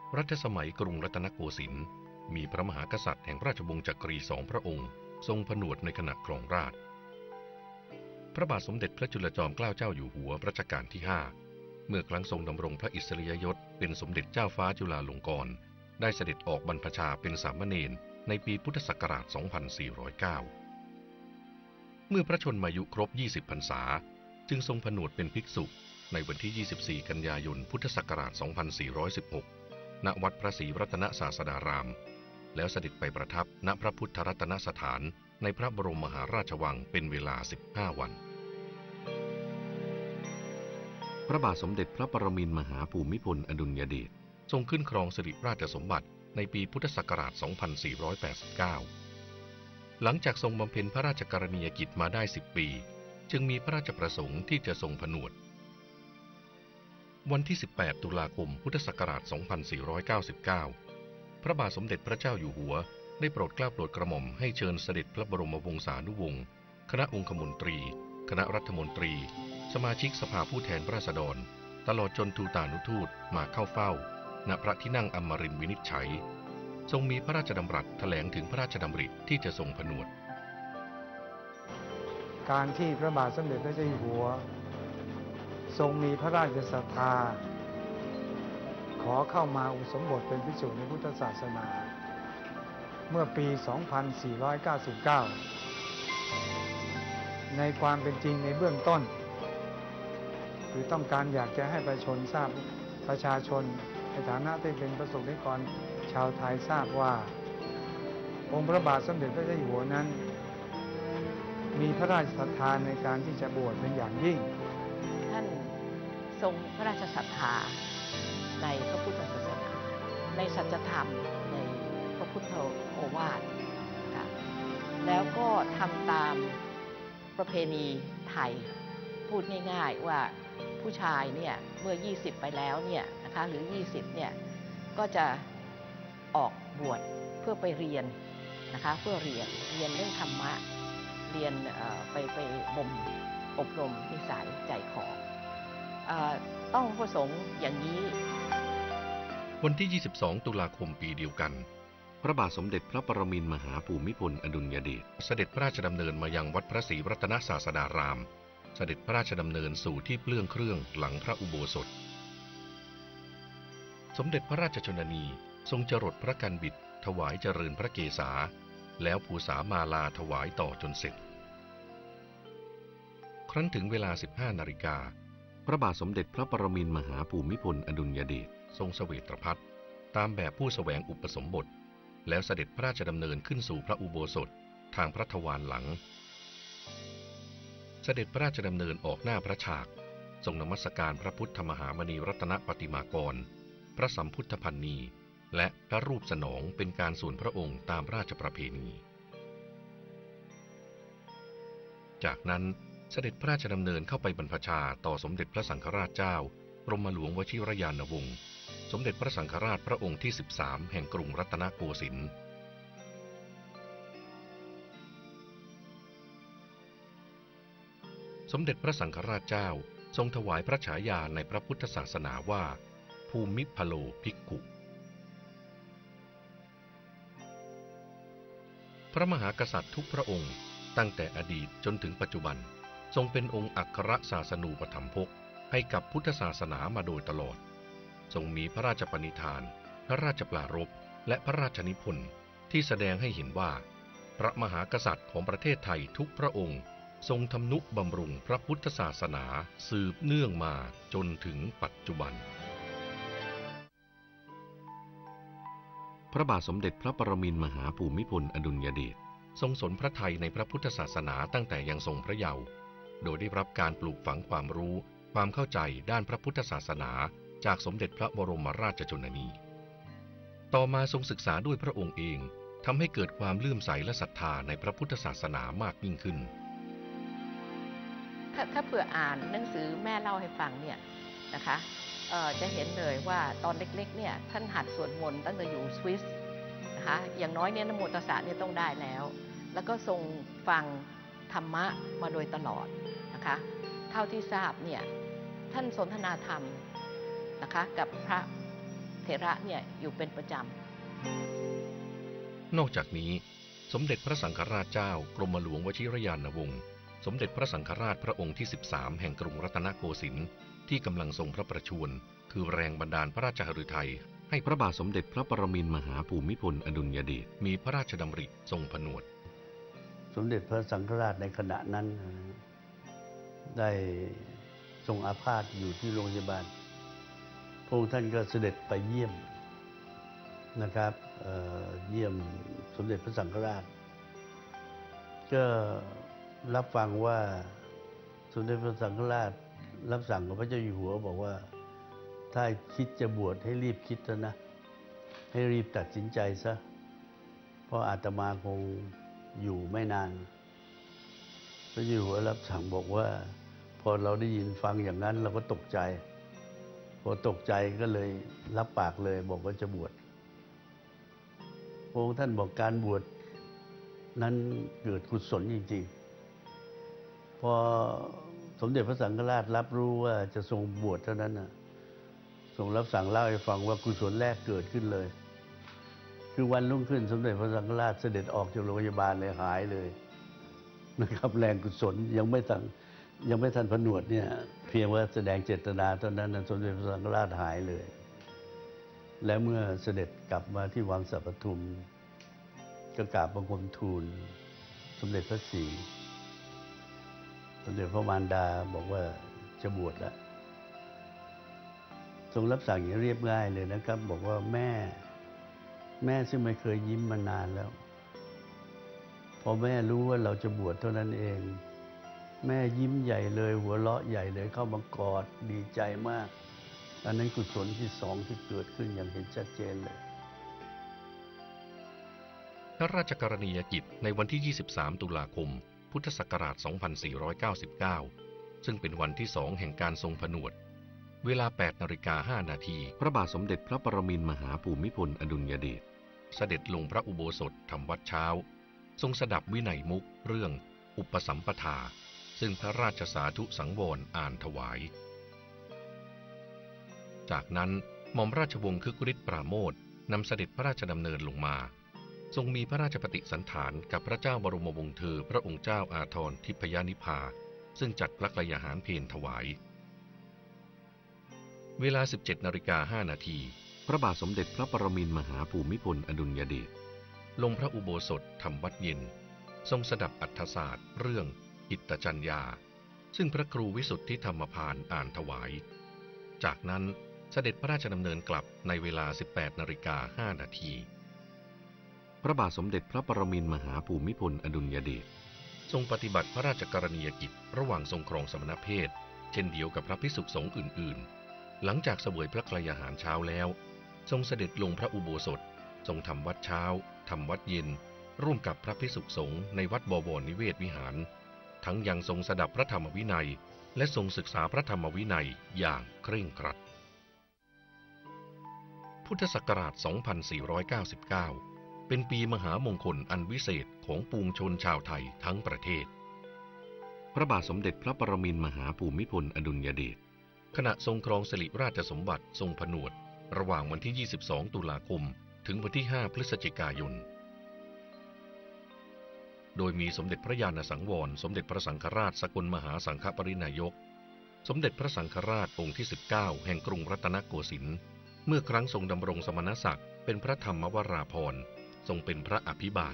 รัชสมัยกรุงรัตนโกสินทร์มีพระมหากษัตริย์แห่งราชวงศ์จักรีสองพระองค์ทรงผนวดในขณะครองราชย์พระบาทสมเด็จพระจุลจอมเกล้าเจ้าอยู่หัวรัชกาลที่5เมื่อครั้งทรงดำรงพระอิสริยยศเป็นสมเด็จเจ้าฟ้าจุฬาลงกรณ์ได้เสด็จออกบรรพชาเป็นสามเณรในปีพุทธศักราช 2409 เมื่อพระชนมายุครบ 20 พรรษาจึงทรงผนวดเป็นภิกษุในวันที่ 24 กันยายน พุทธศักราช 2416 ณ วัดพระศรีรัตนศาสดารามแล้วเสด็จไปประทับณพระพุทธรัตนสถานในพระบรมมหาราชวังเป็นเวลา 15 วันพระบาทสมเด็จพระปรมินทรมหาภูมิพลอดุลยเดชทรงขึ้นครองสิริราชสมบัติในปีพุทธศักราช 2489 หลังจากทรงบำเพ็ญพระราชกรณียกิจมาได้ 10 ปีจึงมีพระราชประสงค์ที่จะทรงผนวดวันที่ 18 ตุลาคม พุทธศักราช 2499 พระบาทสมเด็จพระเจ้าอยู่หัวได้โปรดเกล้าโปรดกระหม่อมให้เชิญเสด็จพระบรมวงศานุวงศ์คณะองคมนตรีคณะรัฐมนตรีสมาชิกสภาผู้แทนราษฎรตลอดจนทูตานุทูตมาเข้าเฝ้าณพระที่นั่งอมรินทร์วินิจฉัยทรงมีพระราชดำรัสแถลงถึงพระราชดำริที่จะทรงผนวดการที่พระบาทสมเด็จพระเจ้าอยู่หัวทรงมีพระราชศรัทธาขอเข้ามาอุปสมบทเป็นภิกษุในพุทธศาสนาเมื่อปี 2499 ในความเป็นจริงในเบื้องต้นคือต้องการอยากจะให้ประชาชนทราบประชาชนในฐานะที่เป็นประสบนิกรชาวไทยทราบว่าองค์พระบาทสมเด็จพระเจ้าอยู่หัวนั้นมีพระราชศรัทธาในการที่จะบวชเป็นอย่างยิ่งท่านทรงพระราชศรัทธาในพระพุทธศาสนาในสัจธรรมในพระพุทธโอวาทแล้วก็ทำตามประเพณีไทยพูดง่ายๆว่าผู้ชายเนี่ยเมื่อ20ไปแล้วเนี่ยนะคะหรือ20เนี่ยก็จะออกบวชเพื่อไปเรียนนะคะเพื่อเรียนเรื่องธรรมะเรียนไปบ่มอบรมนิสัยใจคอต้องประสงค์อย่างนี้วันที่ 22 ตุลาคมปีเดียวกันพระบาทสมเด็จพระปรมินทรมหาภูมิพลอดุลยเดชเสด็จพระราชดำเนินมายังวัดพระศรีรัตนศาสดารามเสด็จพระราชดำเนินสู่ที่เปลื้องเครื่องหลังพระอุโบสถสมเด็จพระราชชนนีทรงจรดพระกันบิดถวายเจริญพระเกศาแล้วภูษามาลาถวายต่อจนเสร็จครั้นถึงเวลา 15 นาฬิกาพระบาทสมเด็จพระปรมินทรมหาภูมิพลอดุลยเดชทรงเสวตพัฒน์ตามแบบผู้แสวงอุปสมบทแล้วเสด็จพระราชดำเนินขึ้นสู่พระอุโบสถทางพระทวารหลังเสด็จพระราชดำเนินออกหน้าพระฉากทรงนมัสการพระพุทธมหามณีรัตนปฏิมากรพระสัมพุทธพันนีและพระรูปสนองเป็นการส่วนพระองค์ตามราชประเพณีจากนั้นเสด็จพระราชดำเนินเข้าไปบรรพชาต่อสมเด็จพระสังฆราชเจ้ากรมหลวงวชิรยานวงศ์สมเด็จพระสังฆราชพระองค์ที่ 13 แห่งกรุงรัตนโกสินทร์สมเด็จพระสังฆราชเจ้าทรงถวายพระฉายาในพระพุทธศาสนาว่าภูมิพโลภิกขุพระมหากษัตริย์ทุกพระองค์ตั้งแต่อดีตจนถึงปัจจุบันทรงเป็นองค์อัครศาสนูปถัมภกให้กับพุทธศาสนามาโดยตลอดทรงมีพระราชปณิธานพระราชปรารภและพระราชนิพนธ์ที่แสดงให้เห็นว่าพระมหากษัตริย์ของประเทศไทยทุกพระองค์ทรงทำนุบำรุงพระพุทธศาสนาสืบเนื่องมาจนถึงปัจจุบันพระบาทสมเด็จพระปรมินทรมหาภูมิพลอดุลยเดชทรงสนพระทัยในพระพุทธศาสนาตั้งแต่ยังทรงพระเยาว์โดยได้รับการปลูกฝังความรู้ความเข้าใจด้านพระพุทธศาสนาจากสมเด็จพระบรมราชชนนีต่อมาทรงศึกษาด้วยพระองค์เองทำให้เกิดความเลื่อมใสและศรัทธาในพระพุทธศาสนามากยิ่งขึ้นถ้าเผื่ออ่านหนังสือแม่เล่าให้ฟังเนี่ยนะคะจะเห็นเลยว่าตอนเล็กๆเนี่ยท่านหัดสวดมนต์ตั้งแต่อยู่สวิสนะคะอย่างน้อยเนี่ยนะโมตัสสะเนี่ยต้องได้แล้วก็ทรงฟังธรรมะมาโดยตลอดนะคะเท่าที่ทราบเนี่ยท่านสนทนาธรรมนะคะกับพระเถระเนี่ยอยู่เป็นประจนอกจากนี้สมเด็จพระสังฆราชเจ้ากรมหลวงวชิรยานวงศ์สมเด็จพระสังฆราชพระองค์ที่ 13 แห่งกรุงรัตนโกสินทร์ที่กำลังทรงพระประชวรคือแรงบันดาลพระราชหฤทัยให้พระบาทสมเด็จพระปรมินทรมหาภูมิพลอดุลยเดชมีพระราชดำริทรงผนวดสมเด็จพระสังฆราชในขณะนั้นได้ทรงอาพาธอยู่ที่โรงพยาบาลพระองค์ท่านก็เสด็จไปเยี่ยมนะครับเยี่ยมสมเด็จพระสังฆราชก็รับฟังว่าสมเด็จพระสังฆราชรับสั่งของพระเจ้าอยู่หัวบอกว่าถ้าคิดจะบวชให้รีบคิดซะนะให้รีบตัดสินใจซะเพราะอาตมาคงอยู่ไม่นานพระเจ้าอยู่หัวรับสั่งบอกว่าพอเราได้ยินฟังอย่างนั้นเราก็ตกใจพอตกใจก็เลยรับปากเลยบอกว่าจะบวชพระองค์ท่านบอกการบวชนั้นเกิดกุศลจริงๆพอสมเด็จพระสังฆราชรับรู้ว่าจะทรงบวชเท่านั้นนะทรงรับสั่งเล่าให้ฟังว่ากุศลแรกเกิดขึ้นเลยคือวันรุ่งขึ้นสมเด็จพระสังฆราชเสด็จออกจากโรงพยาบาลเลยหายเลยนะครับแรงกุศลยังไม่ทันผนวดเนี่ยเพียงว่าแสดงเจตนาเท่านั้นสมเด็จพระสังฆราชหายเลยและเมื่อเสด็จกลับมาที่วังสัปทุมก็กราบบังคมทูลสมเด็จพระศรีสมเด็จพระมารดาบอกว่าจะบวชแล้วทรงรับสั่งอย่างเรียบง่ายเลยนะครับบอกว่าแม่ซึ่งไม่เคยยิ้มมานานแล้วพอแม่รู้ว่าเราจะบวชเท่านั้นเองแม่ยิ้มใหญ่เลยหัวเราะใหญ่เลยเข้ามากอดดีใจมากอันนั้นกุศลที่สองที่เกิดขึ้นอย่างเห็นชัดเจนเลยพระราชกรณียกิจในวันที่ 23 ตุลาคม พุทธศักราช 2499 ซึ่งเป็นวันที่ 2 แห่งการทรงผนวด เวลา 8:05 นาทีพระบาทสมเด็จพระปรมินทรมหาภูมิพลอดุลยเดชเสด็จลงพระอุโบสถทำวัดเช้าทรงสดับวินัยมุขเรื่องอุปสัมปทาซึ่งพระราชสาธุสังวรอ่านถวายจากนั้นหม่อมราชวงศ์คึกฤทธิ์ปราโมทย์นำเสด็จพระราชดำเนินลงมาทรงมีพระราชปฏิสันถานกับพระเจ้าบรมวงศ์เธอพระองค์เจ้าอาทรทิพยนิพาซึ่งจัดพระกยาหารเพลถวายเวลา 17:05 นาทีพระบาทสมเด็จพระปรมินทรมหาภูมิพลอดุลยเดชลงพระอุโบสถทำวัดเย็นทรงสดับอัฏฐศาสตร์เรื่องอิตตจัญญาซึ่งพระครูวิสุทธิธรรมภารอ่านถวายจากนั้นเสด็จพระราชดำเนินกลับในเวลา 18:05 นาทีพระบาทสมเด็จพระปรมินทรมหาภูมิพลอดุลยเดชทรงปฏิบัติพระราชกรณียกิจระหว่างทรงครองสมณเพศเช่นเดียวกับพระภิกษุสงฆ์อื่นๆหลังจากเสวยพระกยาหารเช้าแล้วทรงเสด็จลงพระอุโบสถทรงทำวัดเช้าทำวัดเย็นร่วมกับพระภิกษุสงฆ์ในวัดบวรนิเวศวิหารทั้งยังทรงสดับพระธรรมวินัยและทรงศึกษาพระธรรมวินัยอย่างเคร่งครัดพุทธศักราช 2499 เป็นปีมหามงคลอันวิเศษของปวงชนชาวไทยทั้งประเทศพระบาทสมเด็จพระปรมินทรมหาภูมิพลอดุลยเดชขณะทรงครองสิริราชสมบัติทรงผนวดระหว่างวันที่ 22 ตุลาคมถึงวันที่ 5 พฤศจิกายนโดยมีสมเด็จพระญาณสังวรสมเด็จพระสังฆราชสกลมหาสังฆปรินายกสมเด็จพระสังฆราชองค์ที่ 19 แห่งกรุงรัตนโกสินทร์เมื่อครั้งทรงดำรงสมณศักดิ์เป็นพระธรรมวราภรณ์ทรงเป็นพระอภิบาล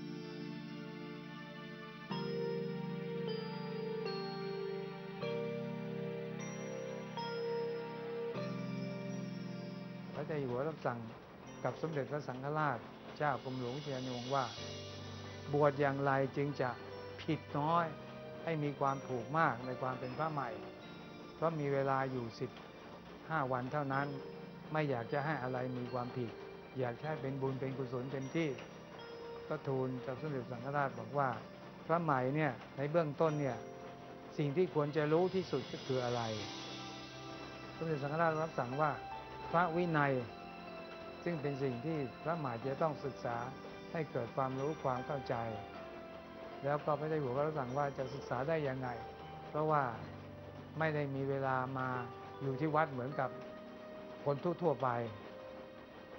พระเจ้าอยู่หัวรับสั่งกับสมเด็จพระสังฆราชเจ้ากรมหลวงวิเชียรยานวงศ์ว่าบวชอย่างไรจึงจะผิดน้อยให้มีความถูกมากในความเป็นพระใหม่เพราะมีเวลาอยู่15 วันเท่านั้นไม่อยากจะให้อะไรมีความผิดอยากให้เป็นบุญเป็นกุศลเต็มที่ก็ทูลกับสมเด็จสังฆราชบอกว่าพระใหม่เนี่ยในเบื้องต้นเนี่ยสิ่งที่ควรจะรู้ที่สุดก็คืออะไรสมเด็จสังฆราชรับสั่งว่าพระวินัยซึ่งเป็นสิ่งที่พระใหม่จะต้องศึกษาให้เกิดความรู้ความเข้าใจแล้วก็พระเจ้าอยู่หัวก็รับสั่งว่าจะศึกษาได้ยังไงเพราะว่าไม่ได้มีเวลามาอยู่ที่วัดเหมือนกับคนทั่วไป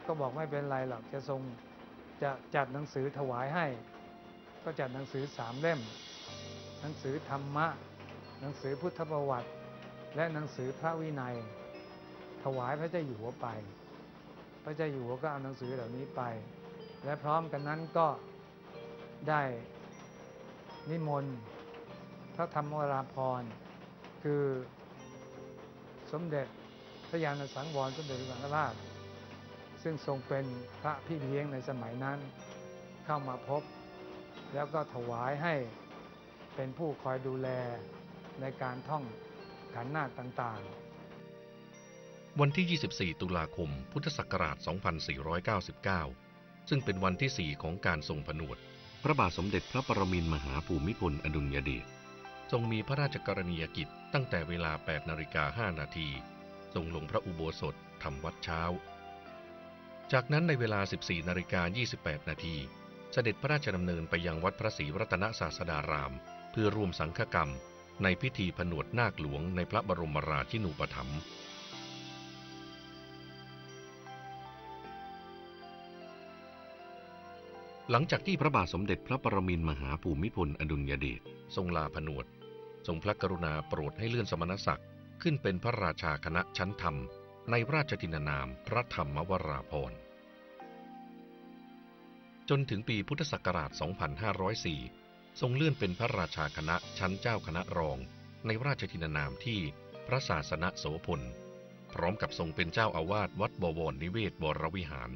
ก็บอกไม่เป็นไรหรอกจะจัดหนังสือถวายให้ก็จัดหนังสือ3 เล่มหนังสือธรรมะหนังสือพุทธประวัติและหนังสือพระวินัยถวายพระเจ้าอยู่หัวไปพระเจ้าอยู่หัวก็เอาหนังสือเหล่านี้ไปและพร้อมกันนั้นก็ได้นิมนต์พระธรรมวราภรณ์คือสมเด็จพระญาณสังวรสมเด็จพระสังฆราชซึ่งทรงเป็นพระพี่เลี้ยงในสมัยนั้นเข้ามาพบแล้วก็ถวายให้เป็นผู้คอยดูแลในการท่องขันธ์นาคต่างๆวันที่ 24 ตุลาคม พุทธศักราช 2499 ซึ่งเป็นวันที่ 4 ของการทรงผนวดพระบาทสมเด็จพระปรมินทรมหาภูมิพลอดุลยเดชทรงมีพระราชกรณียกิจตั้งแต่เวลา 8:05 นาทีทรงลงพระอุโบสถทำวัดเช้าจากนั้นในเวลา 14:28 นาทีเสด็จพระราชดำเนินไปยังวัดพระศรีรัตนศาสดารามเพื่อร่วมสังฆกรรมในพิธีผนวดนาคหลวงในพระบรมราชินูปถัมภ์หลังจากที่พระบาทสมเด็จพระปรมินทรมหาภูมิพลอดุลยเดชทรงลาผนวดทรงพระกรุณาโปรดให้เลื่อนสมณศักดิ์ขึ้นเป็นพระราชาคณะชั้นธรรมในราชทินานามพระธรรมวราภรณ์จนถึงปีพุทธศักราช 2504 ทรงเลื่อนเป็นพระราชาคณะชั้นเจ้าคณะรองในราชทินานามที่พระศาสนโสพลพร้อมกับทรงเป็นเจ้าอาวาสวัดบวรนิเวศวรวิหาร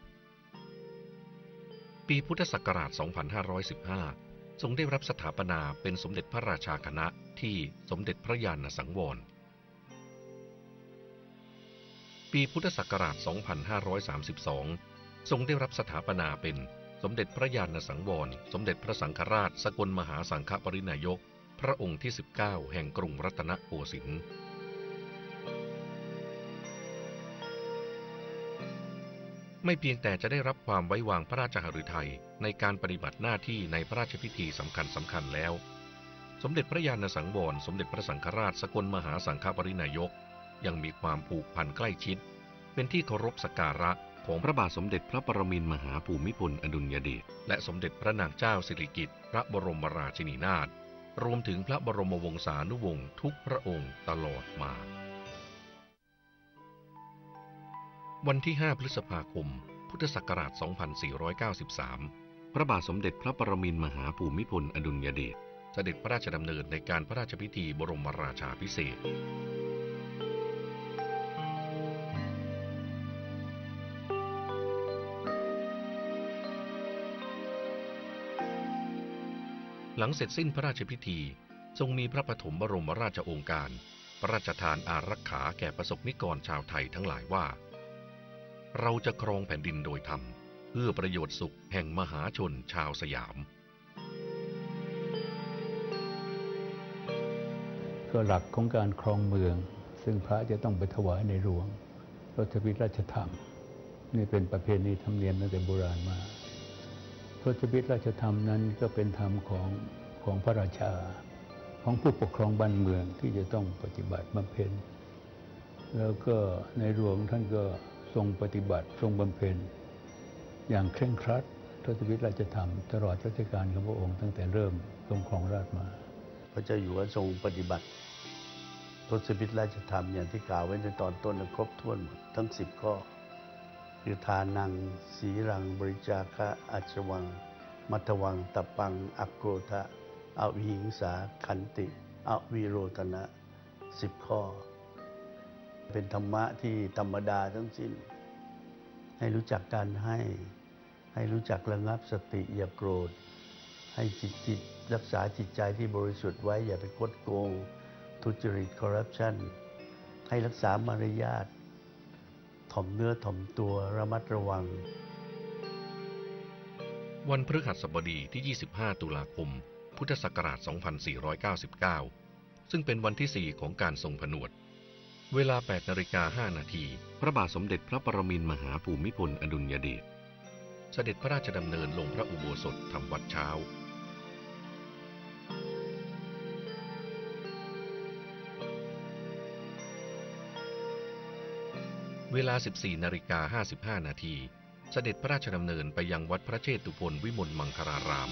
ปีพุทธศักราช 2515 ทรงได้รับสถาปนาเป็นสมเด็จพระราชาคณะที่สมเด็จพระญาณสังวรปีพุทธศักราช 2532 ทรงได้รับสถาปนาเป็นสมเด็จพระญาณสังวรสมเด็จพระสังฆราชสกลมหาสังฆปรินายกพระองค์ที่ 19 แห่งกรุงรัตนโกสินทร์ไม่เพียงแต่จะได้รับความไว้วางพระราชหฤทัยในการปฏิบัติหน้าที่ในพระราชพิธีสำคัญแล้วสมเด็จพระญาณสังวรสมเด็จพระสังฆราชสกลมหาสังฆปรินายกยังมีความผูกพันใกล้ชิดเป็นที่เคารพสักการะของพระบาทสมเด็จพระปรมินทรมหาภูมิพลอดุลยเดชและสมเด็จพระนางเจ้าสิริกิติ์พระบรมราชินีนาถรวมถึงพระบรมวงศานุวงศ์ทุกพระองค์ตลอดมาวันที่ 5 พฤษภาคม พุทธศักราช 2493 พระบาทสมเด็จพระปรมินทรมหาภูมิพลอดุลยเดชเสด็จพระราชดำเนินในการพระราชพิธีบรมราชาภิเษกหลังเสร็จสิ้นพระราชพิธีทรงมีพระปฐมบรมราชโองการพระราชทานอารักขาแก่ประสบนิกรชาวไทยทั้งหลายว่าเราจะครองแผ่นดินโดยธรรมเพื่อประโยชน์สุขแห่งมหาชนชาวสยามก็หลักของการครองเมืองซึ่งพระจะต้องไปถวายในหลวงพระทวิราชธรรมนี่เป็นประเพณีธรรมเนียมตั้งแต่โบราณมาพระทวิราชธรรมนั้นก็เป็นธรรมของพระราชาของผู้ปกครองบ้านเมืองที่จะต้องปฏิบัติบำเพ็ญแล้วก็ในหลวงท่านก็ทรงปฏิบัติทรงบำเพ็ญอย่างเคร่งครัดพระทวิราชธรรมตลอดรัชกาลของพระองค์ตั้งแต่เริ่มทรงครองราชย์มาพระเจ้าอยู่หัวทรงปฏิบัติทศพิธราชธรรมอย่างที่กล่าวไว้ในตอนต้นครบถ้วนหมดทั้ง10 ข้อคือทานังสีรังบริจาคะอัจวังมัทวังตะปังอักโกทะอวิหิงสาขันติอวิโรธนะ10 ข้อเป็นธรรมะที่ธรรมดาทั้งสิ้นให้รู้จักการให้รู้จักระงับสติอย่าโกรธให้จิตรักษาจิตใจที่บริสุทธิ์ไว้อย่าไปคดโกงทุจริตคอร์รัปชันให้รักษามารยาทถ่อมเนื้อถ่อมตัวระมัดระวังวันพฤหัสบดีที่ 25 ตุลาคม พุทธศักราช 2499 ซึ่งเป็นวันที่ 4 ของการทรงผนวดเวลา 8:05 นาทีพระบาทสมเด็จพระปรมินทรมหาภูมิพลอดุลยเดชเสด็จพระราชดำเนินลงพระอุโบสถทำวัดเช้าเวลา 14:55 นาที เสด็จพระราชดำเนินไปยังวัดพระเชตุพนวิมลมังคลาราม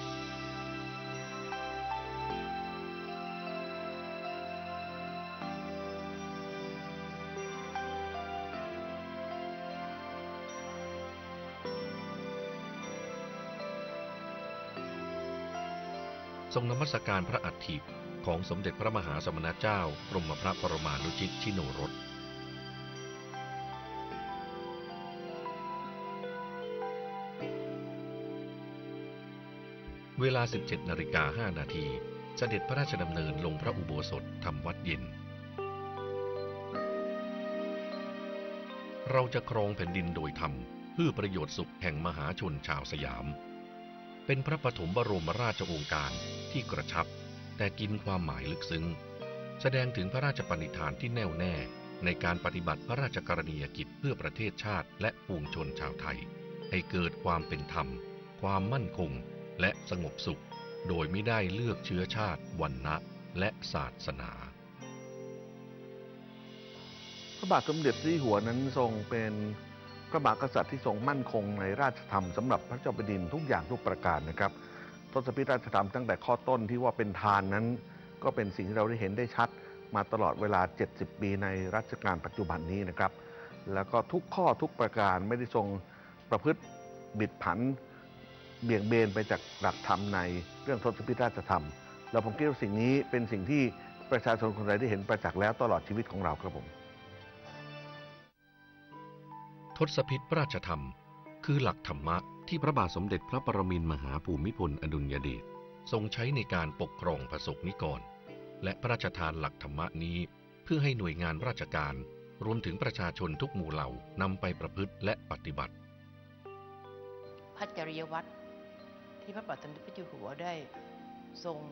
ทรงนมัสการพระอัฐิของสมเด็จพระมหาสมณเจ้ากรมพระปรมานุชิตชิโนรส เวลา 17:05 นาที เสด็จพระราชดำเนินลงพระอุโบสถทำวัดเย็น เราจะครองแผ่นดินโดยธรรมเพื่อประโยชน์สุขแห่งมหาชนชาวสยาม เป็นพระปฐมบรมราชโองการที่กระชับแต่กินความหมายลึกซึ้งแสดงถึงพระราชปณิธานที่แน่วแน่ในการปฏิบัติพระราชกรณียกิจเพื่อประเทศชาติและปวงชนชาวไทยให้เกิดความเป็นธรรมความมั่นคงและสงบสุขโดยไม่ได้เลือกเชื้อชาติวรรณะและศาสนาพระบาทสมเด็จพระเจ้าอยู่หัวนั้นทรงเป็นพระมหากษัตริย์ที่ทรงมั่นคงในราชธรรมสำหรับพระเจ้าแผ่นดินทุกอย่างทุกประการนะครับทศพิธราชธรรมตั้งแต่ข้อต้นที่ว่าเป็นทานนั้นก็เป็นสิ่งที่เราได้เห็นได้ชัดมาตลอดเวลา70 ปีในรัชกาลปัจจุบันนี้นะครับแล้วก็ทุกข้อทุกประการไม่ได้ทรงประพฤติบิดผันเบี่ยงเบนไปจากหลักธรรมในเรื่องทศพิธราชธรรมแล้วผมคิดว่าสิ่งนี้เป็นสิ่งที่ประชาชนคนไทยได้เห็นประจักษ์แล้วตลอดชีวิตของเราครับผมทศพิธราชธรรมคือหลักธรรมะที่พระบาทสมเด็จพระปรมินทรมหาภูมิพลอดุลยเดชทรงใช้ในการปกครองประสบนิกรและพระราชทานหลักธรรมะนี้เพื่อให้หน่วยงานราชการรวมถึงประชาชนทุกหมู่เหล่านำไปประพฤติและปฏิบัติพระจริยวัตรที่พระบาทสมเด็จพระเจ้าอยู่หัวได้ทรง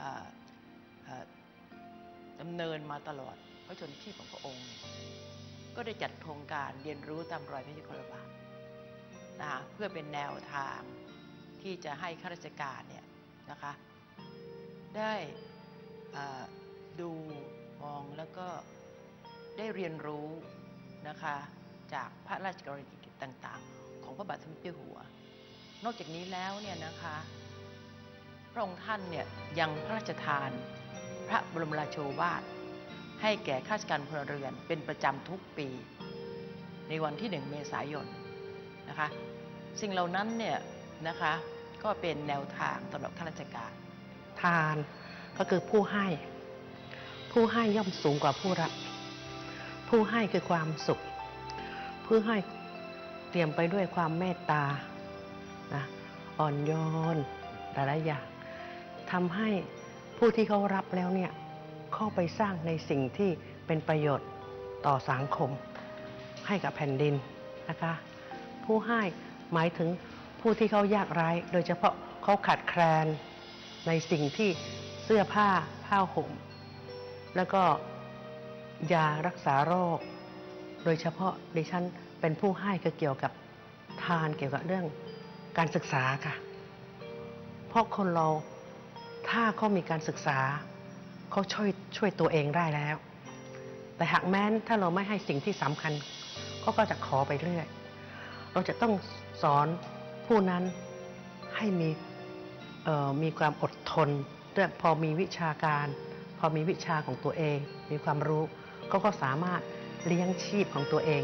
ดำเนินมาตลอดพระชนชีพของพระองค์ก็ได้จัดโครงการเรียนรู้ตามรอยพระยุคลบาทนะคะเพื่อเป็นแนวทางที่จะให้ข้าราชการเนี่ยนะคะได้ดูมองแล้วก็ได้เรียนรู้นะคะจากพระราชกรณียกิจต่างๆของพระบาทสมเด็จพระเจ้าอยู่หัวนอกจากนี้แล้วเนี่ยนะคะพระองค์ท่านเนี่ยยังพระราชทานพระบรมราโชวาทให้แก่ข้าราชการพลเรือนเป็นประจำทุกปีในวันที่1 เมษายนนะคะสิ่งเหล่านั้นเนี่ยนะคะก็เป็นแนวทางสำหรับข้าราชการทานก็คือผู้ให้ย่อมสูงกว่าผู้รับผู้ให้คือความสุขผู้ให้เตรียมไปด้วยความเมตตานะอ่อนโยนหลายๆอย่างทำให้ผู้ที่เขารับแล้วเนี่ยเข้าไปสร้างในสิ่งที่เป็นประโยชน์ต่อสังคมให้กับแผ่นดินนะคะผู้ให้หมายถึงผู้ที่เขายากไร้โดยเฉพาะเขาขาดแคลนในสิ่งที่เสื้อผ้าห่มแล้วก็ยารักษาโรคโดยเฉพาะดิฉันเป็นผู้ให้ก็เกี่ยวกับทานเกี่ยวกับเรื่องการศึกษาค่ะเพราะคนเราถ้าเขามีการศึกษาเขาช่วยตัวเองได้แล้วแต่หากแม้นถ้าเราไม่ให้สิ่งที่สำคัญเขาก็จะขอไปเรื่อยเราจะต้องสอนผู้นั้นให้มีความอดทนและพอมีวิชาการพอมีวิชาของตัวเองมีความรู้เขาก็สามารถเลี้ยงชีพของตัวเอง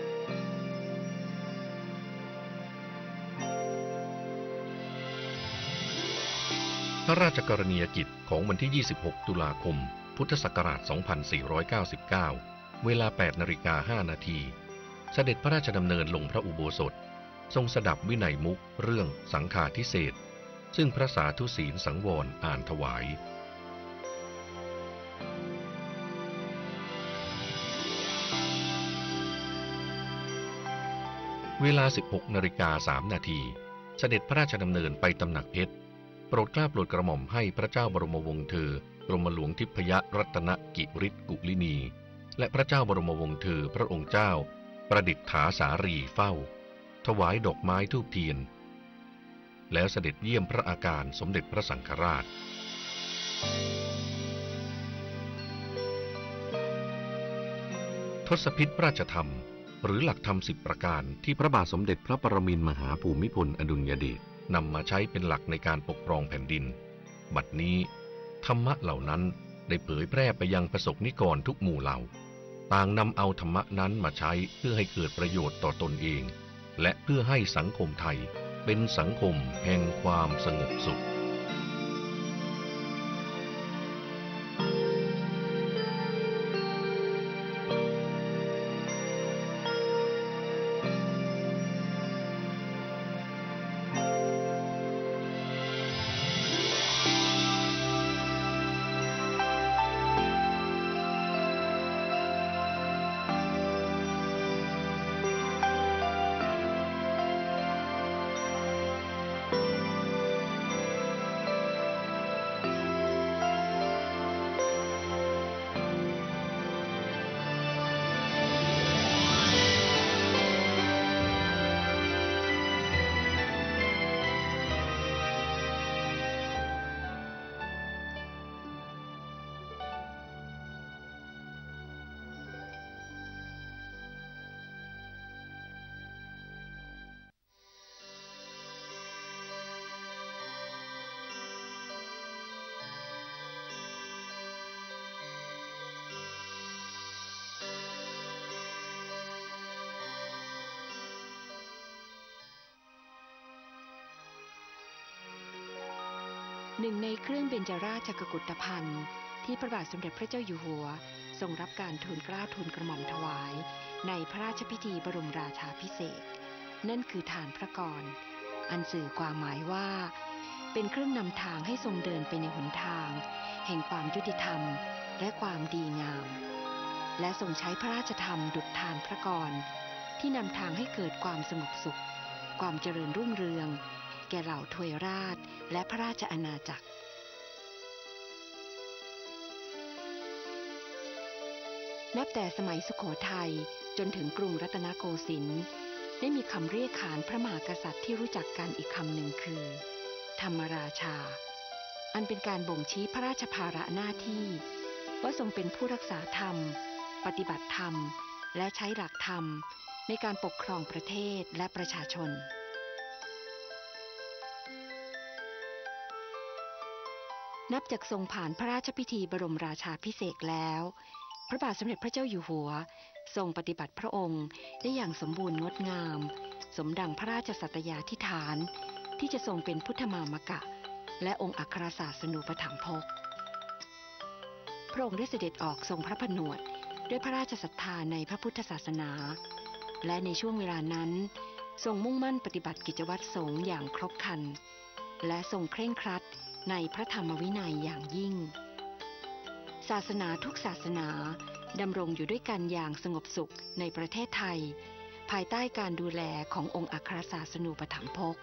พระราชกรณียกิจของวันที่ 26 ตุลาคม พุทธศักราช 2499 เวลา 8:05 นาที เสด็จพระราชดำเนินลงพระอุโบสถทรงสดับวินัยมุขเรื่องสังฆาทิเศษซึ่งพระสาธุศีลสังวรอ่านถวายเวลา 16:03 นาที เสด็จพระราชดำเนินไปตำหนักเพชรโปรดเกล้าโปรดกระหม่อมให้พระเจ้าบรมวงศ์เธอกรมหลวงทิพยรัตนกิริศกุลินีและพระเจ้าบรมวงศ์เธอพระองค์เจ้าประดิษฐาสารีเฝ้าถวายดอกไม้ธูปเทียนแล้วเสด็จเยี่ยมพระอาการสมเด็จพระสังฆราชทศพิธราชธรรมหรือหลักธรรม10 ประการที่พระบาทสมเด็จพระปรมินทรมหาภูมิพลอดุลยเดชนำมาใช้เป็นหลักในการปกครองแผ่นดินบัดนี้ธรรมะเหล่านั้นได้เผยแพร่ไปยังประสบนิกรทุกหมู่เหล่าต่างนำเอาธรรมะนั้นมาใช้เพื่อให้เกิดประโยชน์ต่อตนเองและเพื่อให้สังคมไทยเป็นสังคมแห่งความสงบสุขหนึ่งในเครื่องเบญจราชกุฏภัณฑ์ที่พระบาทสมเด็จพระเจ้าอยู่หัวทรงรับการทูลเกล้าทูลกระหม่อมถวายในพระราชพิธีบรมราชาภิเษกนั่นคือฐานพระกรอันสื่อความหมายว่าเป็นเครื่องนำทางให้ทรงเดินไปในหนทางแห่งความยุติธรรมและความดีงามและทรงใช้พระราชธรรมดุจฐานพระกรที่นำทางให้เกิดความสงบสุขความเจริญรุ่งเรืองแก่เหล่าทวยราชและพระราชอาณาจักรนับแต่สมัยสุโขทัยจนถึงกรุงรัตนโกสินทร์ได้มีคำเรียกขานพระมหากษัตริย์ที่รู้จักกันอีกคำหนึ่งคือธรรมราชาอันเป็นการบ่งชี้พระราชภาระหน้าที่ว่าทรงเป็นผู้รักษาธรรมปฏิบัติธรรมและใช้หลักธรรมในการปกครองประเทศและประชาชนนับจากทรงผ่านพระราชพิธีบรมราชาภิเษกแล้วพระบาทสมเด็จพระเจ้าอยู่หัวทรงปฏิบัติพระองค์ได้อย่างสมบูรณ์งดงามสมดังพระราชสัตยาธิษฐานที่จะทรงเป็นพุทธมามกะและองค์อัครศาสนูปถัมภกพระองค์ได้เสด็จออกทรงพระผนวดด้วยพระราชศรัทธาในพระพุทธศาสนาและในช่วงเวลานั้นทรงมุ่งมั่นปฏิบัติกิจวัตรสงฆ์อย่างครบครันและทรงเคร่งครัดในพระธรรมวินัยอย่างยิ่งศาสนาทุกศาสนาดำรงอยู่ด้วยกันอย่างสงบสุขในประเทศไทยภายใต้การดูแลขององค์อัครศาสนูปถัมภก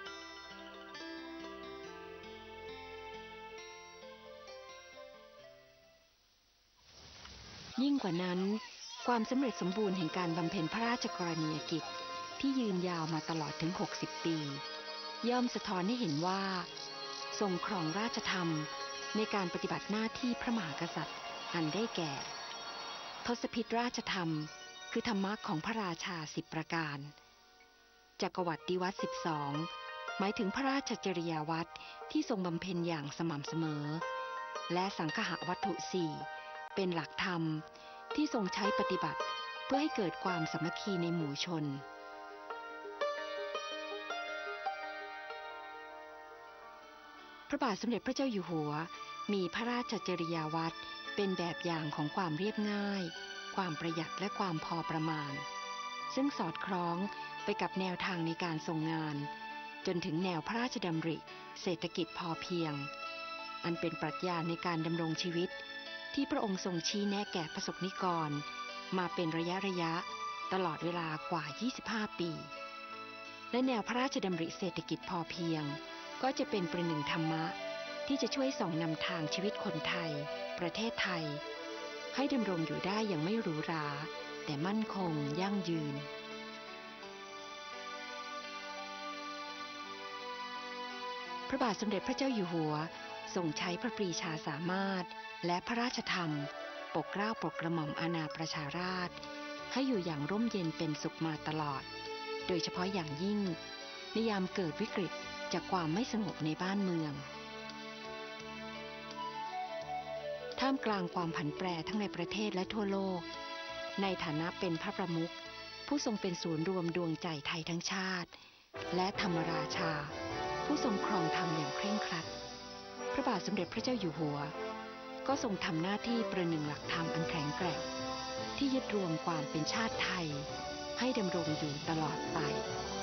ยิ่งกว่านั้นความสำเร็จสมบูรณ์แห่งการบำเพ็ญพระราชกรณียกิจที่ยืนยาวมาตลอดถึง60 ปีย่อมสะท้อนให้เห็นว่าทรงครองราชธรรมในการปฏิบัติหน้าที่พระมหากษัตริย์อันได้แก่ทศพิธราชธรรมคือธรรมะของพระราชา10 ประการจักรวรรดิวัตร12หมายถึงพระราชจริยาวัตรที่ทรงบำเพ็ญอย่างสม่ำเสมอและสังฆะวัตถุ4เป็นหลักธรรมที่ทรงใช้ปฏิบัติเพื่อให้เกิดความสามัคคีในหมู่ชนพระบาทสมเด็จพระเจ้าอยู่หัวมีพระราชจริยาวัตรเป็นแบบอย่างของความเรียบง่ายความประหยัดและความพอประมาณซึ่งสอดคล้องไปกับแนวทางในการทรงงานจนถึงแนวพระราชดำริเศรษฐกิจพอเพียงอันเป็นปรัชญาในการดำรงชีวิตที่พระองค์ทรงชี้แนะแก่ประสบนิกรมาเป็นระยะตลอดเวลากว่า25 ปีและแนวพระราชดำริเศรษฐกิจพอเพียงก็จะเป็นประหนึ่งธรรมะที่จะช่วยส่องนำทางชีวิตคนไทยประเทศไทยให้ดำรงอยู่ได้อย่างไม่หรูหราแต่มั่นคงยั่งยืนพระบาทสมเด็จพระเจ้าอยู่หัวทรงใช้พระปรีชาสามารถและพระราชธรรมปกเกล้าปกกระหม่อมอาณาประชาราษฎร์ให้อยู่อย่างร่มเย็นเป็นสุขมาตลอด โดยเฉพาะอย่างยิ่งในยามเกิดวิกฤตจากความไม่สงบในบ้านเมืองท่ามกลางความผันแปรทั้งในประเทศและทั่วโลกในฐานะเป็นพระประมุขผู้ทรงเป็นศูนย์รวมดวงใจไทยทั้งชาติและธรรมราชาผู้ทรงครองธรรมอย่างเคร่งครัดพระบาทสมเด็จพระเจ้าอยู่หัวก็ทรงทำหน้าที่ประหนึ่งหลักธรรมอันแข็งแกร่งที่ยึดรวมความเป็นชาติไทยให้ดำรงอยู่ตลอดไป